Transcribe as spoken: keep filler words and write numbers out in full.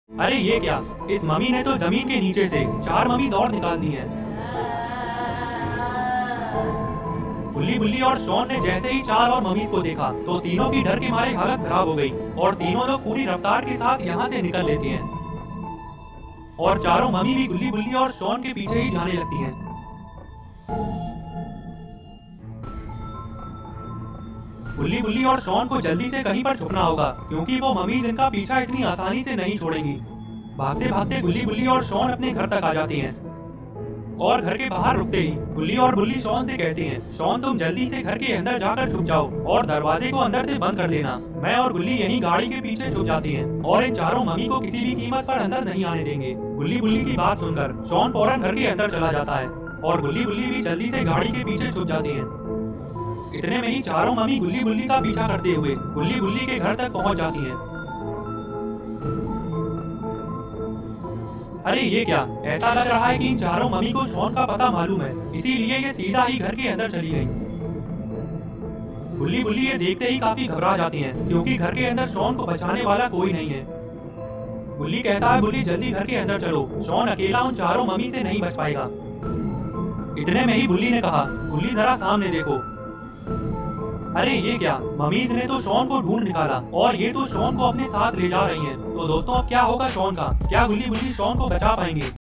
अरे ये क्या, इस मम्मी ने तो जमीन के नीचे से चार मम्मीज और निकाल दी हैं। गुल्ली बुल्ली और शॉन ने जैसे ही चार और मम्मीज को देखा तो तीनों की डर के मारे हालत खराब हो गई और तीनों लोग पूरी रफ्तार के साथ यहाँ से निकल लेते हैं और चारों मम्मी भी गुल्ली बुल्ली और शॉन के पीछे ही जाने लगती हैं। गुल्ली बुल्ली और शॉन को जल्दी से कहीं पर छुपना होगा क्योंकि वो मम्मीज इनका पीछा इतनी आसानी से नहीं छोड़ेंगी। भागते भागते गुल्ली बुल्ली और शॉन अपने घर तक आ जाते हैं और घर के बाहर रुकते ही गुल्ली और बुल्ली शॉन से कहते हैं, शॉन तुम जल्दी से घर के अंदर जाकर छुप जाओ और दरवाजे को अंदर से बंद कर लेना। मैं और गुल्ली यहीं गाड़ी के पीछे छुप जाती हैं और इन चारों मम्मी को किसी भी कीमत पर अंदर नहीं आने देंगे। गुल्ली बुल्ली की बात सुनकर शॉन फौरन घर के अंदर चला जाता है और गुल्ली बुल्ली भी जल्दी से गाड़ी के पीछे छुप जाती हैं। इतने में ही चारों मम्मी गुल्ली बुल्ली का पीछा करते हुए गुल्ली बुल्ली के घर तक पहुंच जाती हैं। अरे ये क्या, ऐसा लग रहा है कि इन चारों मम्मी को शॉन का पता मालूम है, इसीलिए ये सीधा ही घर के अंदर चली गई। गुल्ली बुल्ली ये देखते ही काफी घबरा जाती हैं क्योंकि घर के अंदर शॉन को बचाने वाला कोई नहीं है। गुल्ली कहता है, बुल्ली जल्दी घर के अंदर चलो, शॉन अकेला उन चारों मम्मी से नहीं बच पाएगा। इतने में ही बुल्ली ने कहा, गुल्ली जरा सामने देखो। अरे ये क्या, मम्मीज ने तो शॉन को ढूंढ निकाला और ये तो शॉन को अपने साथ ले जा रही हैं। तो दोस्तों अब क्या होगा शॉन का, क्या गुल्ली बुल्ली शॉन को बचा पाएंगे?